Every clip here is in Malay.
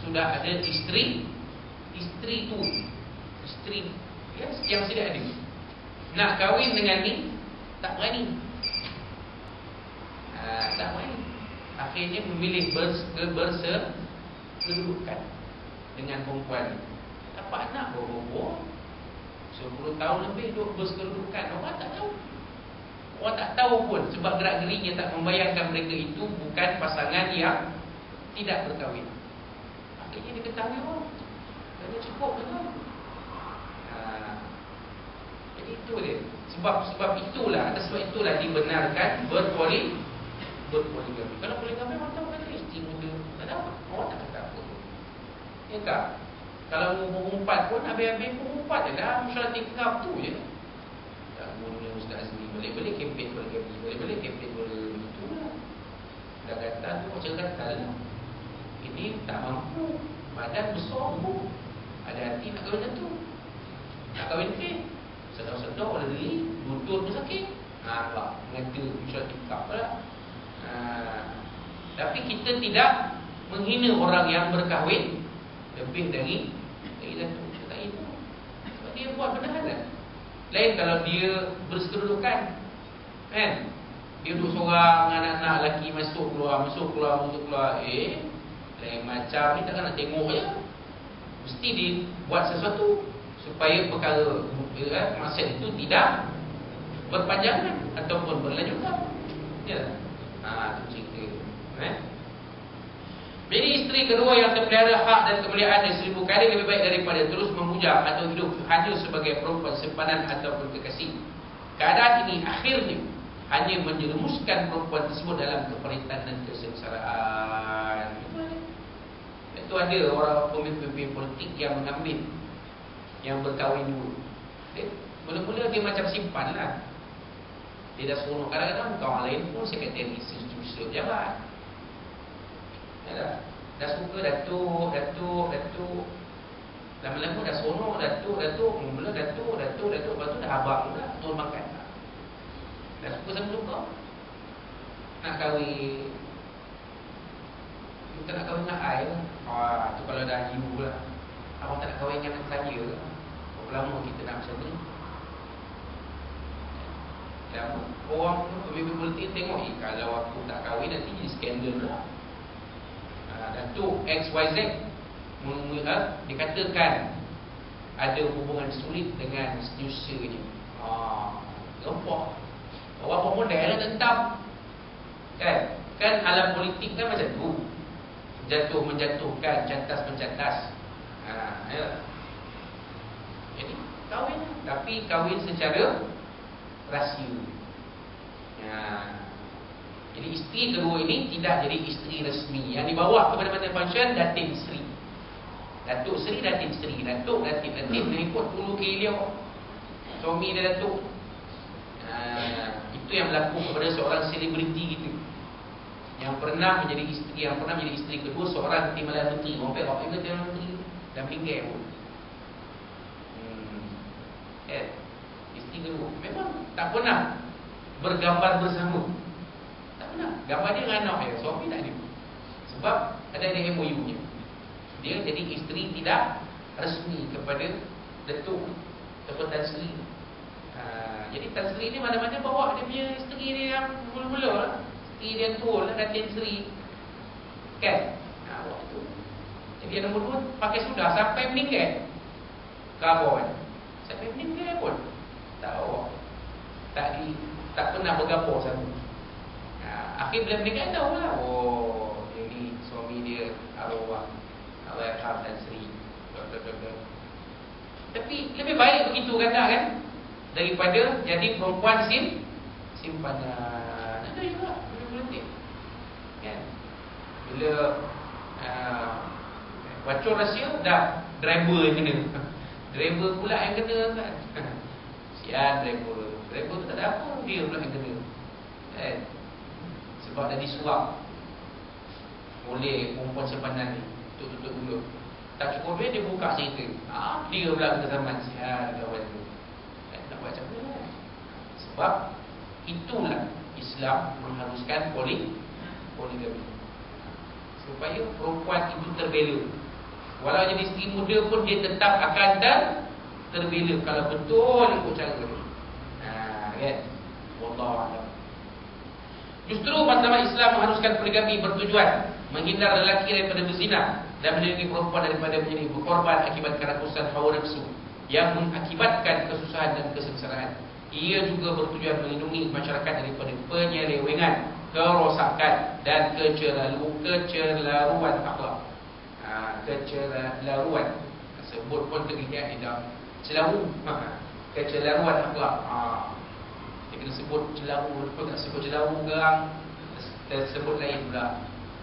sudah ada isteri tu, isteri ya, yang sudah ada, nak kahwin dengan ni tak berani, tak berani. Akhirnya memilih bersekedudukan dengan perempuan ni. Dapat anak berumur 10 tahun lebih duduk bersekedudukan. Orang tak tahu. Orang tak tahu pun, sebab gerak-geriknya tak membayangkan mereka itu bukan pasangan yang tidak berkahwin. Akhirnya diketahui orang, dia cukup betul. Jadi itu dia. Sebab itulah, atas sebab itulah dibenarkan berpoligami. Kalau poligami orang tahu kan isteri muda, tak tahu, orang tak kata apa. Ya tak? Kalau mengumpat pun habis-habis mengumpat je lah, musyawarah tikaf tu je. Tak mula Ustaz Azmi balik-balik kempen poligami, balik-balik kempen poligami, itulah. Dah kata tu macam kata lah. Ini tak mampu, badan besar pun, ada hati nak kahwin tu, nak kahwin ke sedar-sedar oleh diri, lutut pun sakit. Nampak, mengata musyawarah tikaf lah. Tapi kita tidak menghina orang yang berkahwin lebih dari datuk. Tak itu. Sebab dia buat benda halal. Lain kalau dia bersekedudukan, kan? Dia duduk seorang, anak-anak lelaki masuk keluar. Lain macam ni, takkan nak tengok je. Mesti dia buat sesuatu supaya perkara maksud itu tidak berpanjangan ataupun berlanjutan. Ya. Itu cerita. Jadi isteri kedua yang terpelihara hak dan kemuliaan 1000 kali lebih baik daripada terus memuja atau hidup hanya sebagai perempuan simpanan ataupun kekasih. Keadaan ini akhirnya hanya menjerumuskan perempuan tersebut dalam keperitan dan kesengsaraan. Itu ada orang pemimpin politik yang mengambil, yang berkahwin dulu. Mula-mula dia macam simpan lah. Dia dah seronok. Kadang-kadang kawan lain pun sekretari sejurus pejabat. Dah suka datuk. Lama-lama dah seronok datuk. Mula datuk. Lepas tu dah abang pula, turun makan. Dah suka sama suka. Nak kahwin. Kita nak kahwin dengan I lah. Tu kalau dah hiu lah. Abang tak nak kahwin dengan saya. Berapa lama kita nak macam ni? Dan orang pemimpin politik tengok, kalau aku tak kahwin nanti jadi skandal lah. Datuk XYZ dikatakan ada hubungan sulit dengan setiausaha ni. Nampak orang model lah tentang, kan alam politik kan macam tu, menjatuhkan, cantas-mencantas. Ya. Jadi kahwin, tapi kahwin secara rahsia. Jadi isteri kedua ini tidak jadi isteri resmi. Yang di bawah kepada Badan Pensyuaran Datin Seri, Datuk Seri, Datin Seri, Datuk, Datin mengikut dulu ke Ilyau, suami dia Datuk. Itu yang berlaku kepada seorang selebriti gitu, yang pernah menjadi isteri kedua seorang timbalan menteri. Orang ingat timbalan menteri dan pinggir pun. Isteri kedua memang tak pernah bergambar bersama. Tak pernah. Gambar dia dengan anak dia, suami tak ada. Sebab ada MOU-nya. Dia jadi isteri tidak resmi kepada Datuk ataupun Tan Sri. Jadi Tan Sri ni mana-mana bawa dia punya isteri dia yang mula-mula lah. Isteri dia tua lah, Datin Sri, kan? Waktu tu. Jadi yang nombor 2 pakai sudah sampai meninggal. Khabar kan? Sampai meninggal pun tak bawa. Tak pernah bergambar sama. Akhir bila meninggal tahu lah, ini suami dia arwah Tan Sri. Tapi lebih baik begitu kan, daripada jadi perempuan simpanan. Ada juga politik, kan? Bila bacor rahsia, dah driver yang kena. Driver pula yang kena kan. Sian driver tu tak ada apa, dia pula yang kena, kan? Sebab dah disuap oleh perempuan simpanan ni, tutup mulut. Tak cukup dia buka cerita. Dia pula kena zaman. Sian kawan tu. Nak buat macam mana? Sebab itulah Islam mengharuskan poligami, supaya perempuan itu terbela Walau jadi isteri muda pun dia tetap akan terbela kalau betul ikut cara dia. Kan? Wallahu a'lam. Justru mazhab Islam mengharuskan poligami bertujuan menghindar lelaki daripada berzina dan melindungi perempuan daripada menjadi berkorban akibat kerakusan hawa nafsu yang mengakibatkan kesusahan dan kesengsaraan. Ia juga bertujuan melindungi masyarakat daripada penyelewengan, kerosakan dan kecelaruan akhlak. Kecelaruan sebut pun terlihat di dalam celaru. Kecelaruan akhlak. Dia kena sebut celaru, betul tak sebut celaru gerang, tersebut lain pula.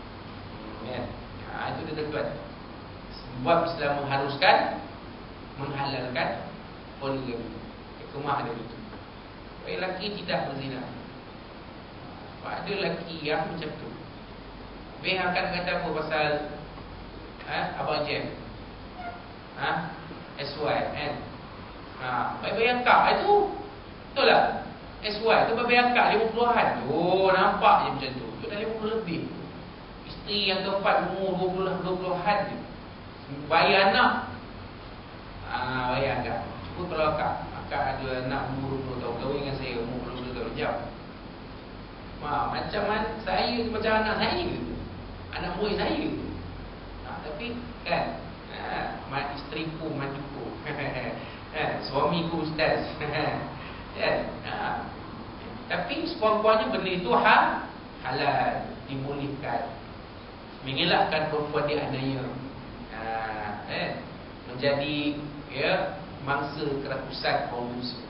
Itu dia tuan. Sebab Islam mengharuskan, menghalalkan poligami. Hikmah ada itu. Lelaki tidak berzina. Ada lelaki yang macam tu. Habis akan kata apa pasal Abang Jem, SY kan? Bayar kak itu betul tak? SY tu bayar kak 50-an. Nampak je macam tu. Tu dah 50 lebih. Isteri yang keempat umur 20-an je. Bayar anak. Bayar kak. Cuba kalau akak ada anak umur 20 tahun, kahwin dengan saya umur 20 tahun, jauh. Macam mana saya, macam anak saya gitu. Anak murid saya gitu. Tapi kan, isteriku mantuku, suamiku ustaz. Tapi sekurang-kurangnya benda itu halal, dimulihkan, mengelakkan perempuan dianiaya, menjadi mangsa kerakusan kaum muslim.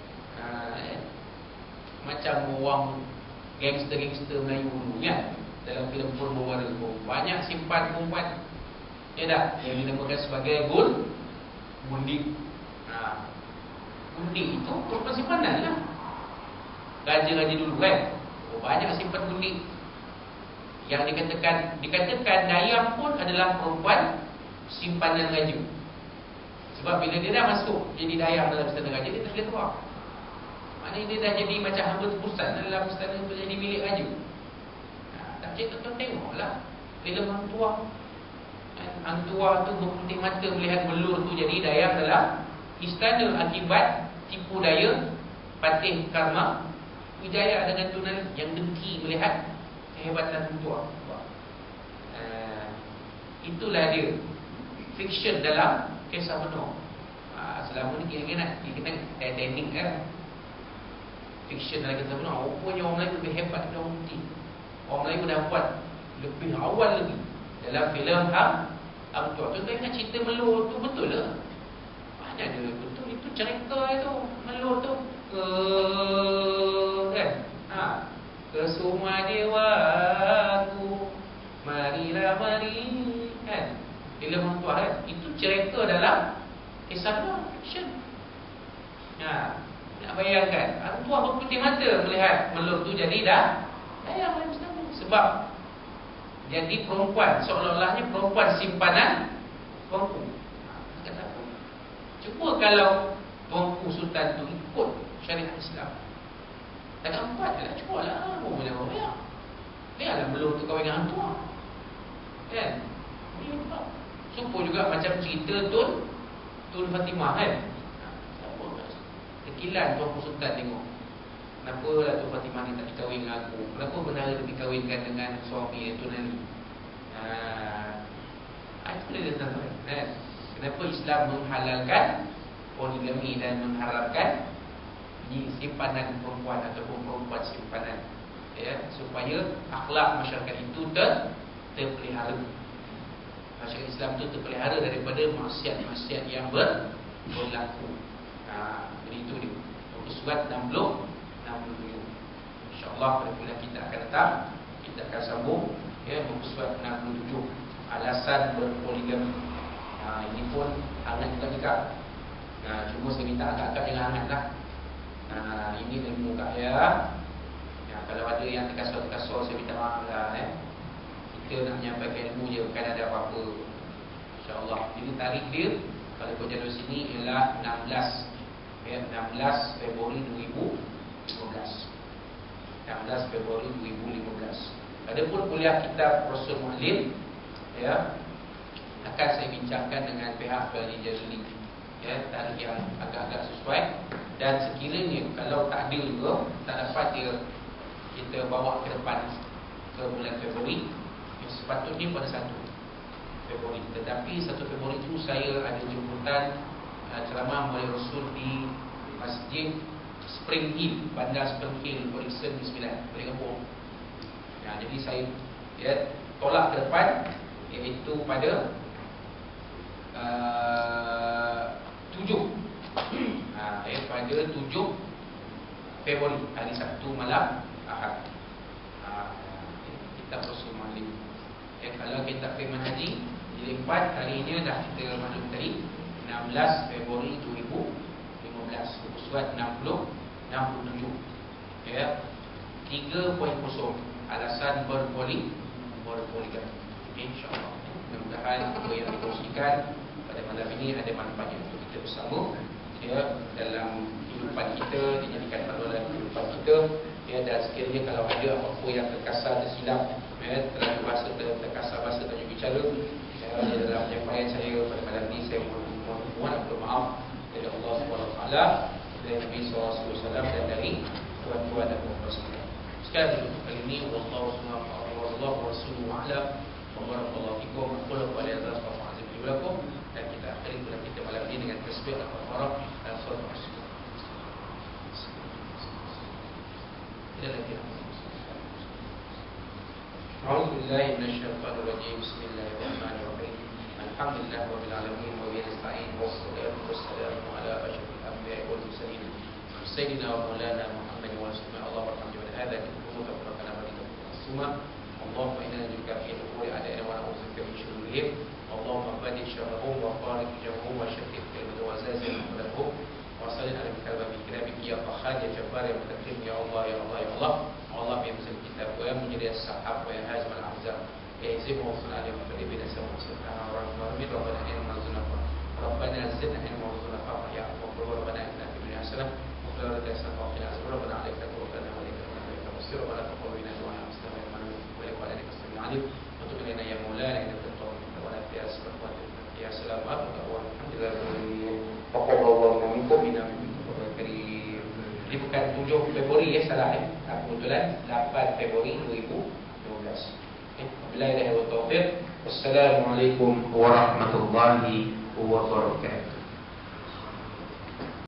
Macam orang gangster-gangster Melayu dulu kan, dalam filem porno baru banyak simpan perempuan, tak? Yang dinamakan sebagai gundik. Gundik itu perempuan simpanan lah. Raja-raja dulu kan, banyak simpan gundik. Yang dikatakan dayang pun adalah perempuan simpanan raja. Sebab bila dia dah masuk jadi dayang dalam istana raja, dia tak boleh keluar. Maknanya dia dah jadi macam hamba tebusan dalam istana itu, jadi milik raja. Tak cik tuan tengoklah filem Hang Tuah. Hang Tuah tu berputih mata melihat belur tu jadi dayang dalam istana akibat tipu daya Patih Karma Wijaya dengan Tunan yang dengki melihat kehebatan Hang Tuah. Itulah dia fiction dalam kisah benar. Selama ni kira-kira nak dikenal Titanic kan, fiction dalam kisah benar. Rupanya orang Melayu lebih hebat daripada orang putih. Orang Melayu dah buat lebih awal lagi dalam filem Hang Tuah. Tuan-tuan ingat cerita Melur tu betul lah. Banyak dia betul. Itu cerita itu Melur tu kan? Ke semua dewaku, marilah mari kan? Filem Hang Tuah kan? Itu cerita dalam kisah benar, fiction. Nak bayangkan Hang Tuah berputih mata melihat Melur tu jadi dah dayang dalam istana. Sebab jadi perempuan, seolah-olahnya perempuan simpanan tuanku. Kata apa? Cuba kalau tuanku Sultan tu ikut syariat Islam, takkan empat je lah, cuba lah. Biarlah Melur tu kahwin dengan Hang Tuah kan? Sumpah juga macam cerita Tun Fatimah kan? Tekilan tuanku Sultan tengok, kenapa lah Tun Fatimah ni tak dikahwin dengan aku? Kenapa benar dia dikahwinkan dengan suami Tun Ali? Itu dia tuan-tuan kan? Kenapa Islam menghalalkan poligami dan mengharapkan simpanan perempuan ataupun perempuan simpanan, supaya akhlak masyarakat itu terpelihara. Masyarakat Islam itu terpelihara daripada maksiat-maksiat yang berlaku. Jadi itu dia muka surat 60-67. InsyaAllah pada bulan kita akan datang, kita akan sambung muka surat 67, alasan berpoligami. Ini pun hangat juga. Cuma saya minta agak-agak jangan hangat lah. Ini dari muka kalau ada yang terkasar-terkasar, saya minta maaf lah. Kita nak menyampaikan ilmu je, bukan ada apa-apa. InsyaAllah. Jadi tarikh dia kalau ikut jadual sini ialah 16 Februari 2015. 16 Februari 2015. Adapun kuliah kitab Rasul Mu'lim akan akan saya bincangkan dengan pihak Bani Jazuli, ya, tarikh yang agak-agak sesuai. Dan sekiranya kalau tak ada juga, tak dapat kita bawa ke depan ke bulan Februari, yang sepatutnya pada 1 Februari. Tetapi 1 Februari itu saya ada jemputan ceramah Maulid Rasul di Masjid Spring Hill, Bandar Spring Hill, Orison 9, Kuala Lumpur. Jadi saya tolak ke depan, iaitu pada 7 pada 7 Februari, hari Sabtu malam Ahad. Kita Rasul Maulid. Kalau kita firman haji jilid 4, hari ini dah kita maklum tadi 16 Februari 2015, buku surat 67, ya, 3.0, alasan berpoligami. InsyaAllah, mudah-mudahan apa yang dikongsikan pada malam ini ada manfaatnya untuk kita bersama, ya, dalam kehidupan kita, dijadikan panduan kehidupan kita, ya. Dan sekiranya kalau ada apa-apa yang terkasar, tersilap, ya, terlalu bahasa terkasar bahasa tajuk bicara, ya, dalam penyampaian saya pada malam ini, saya mohon maaf dari Allah SWT, dari Nabi SAW, dan dari tuan-tuan dan puan-puan sekalian. Sekali kali ini, wallahu warasuluhu a'lam, wa barakallahu fikum, wa qul qawli hadza wa azim lakum. Dan kita akhiri kuliah kita malam ini dengan tasbih al-Fatihah dan salat Rasul. أعوذ بالله من الشيطان الرجيم. بسم الله الرحمن الرحيم. الحمد لله رب العالمين وبه نستعين والصلاة والسلام على أشرف الأنبياء والمرسلين سيدنا ومولانا محمد ورسولنا. اللهم ارحمنا من هذا الكفر وفرقنا مدينة السماء. اللهم إنا نجعلك في نحور أعدائنا ونعوذ بك من شرورهم. اللهم بدل شرهم وفارق جمعهم وشتت كلمة وزازل مولهم وصلنا على الكلام بكلامك يا قهار يا جبار يا متكلم يا الله يا الله يا الله. Allah yang menjadi kitab wa menjadi sahab wa hazim al-ahzab ya yazimu wasana li muqaddibina sama subhanahu wa ta'ala rabbana inna zunnafa rabbana zidna ilma wa zunnafa ya rabbana inna fi dunya hasanah wa fil akhirati hasanah wa qina adhaban nar rabbana alayka tawakkalna wa ilayka al-masir wa la taqulna du'a muslimin wa la alayka as-salam alim wa tub ilayna ya maulana innaka tawwabur wa la tasbah wa ya salamat wa alhamdulillah wa qawwa minkum bina karim. Ini bukan 7 Februari, ya, salah, ya. Kebetulan 8 Februari 2012. Wabillahi taufiq. Wassalamualaikum warahmatullahi wabarakatuh.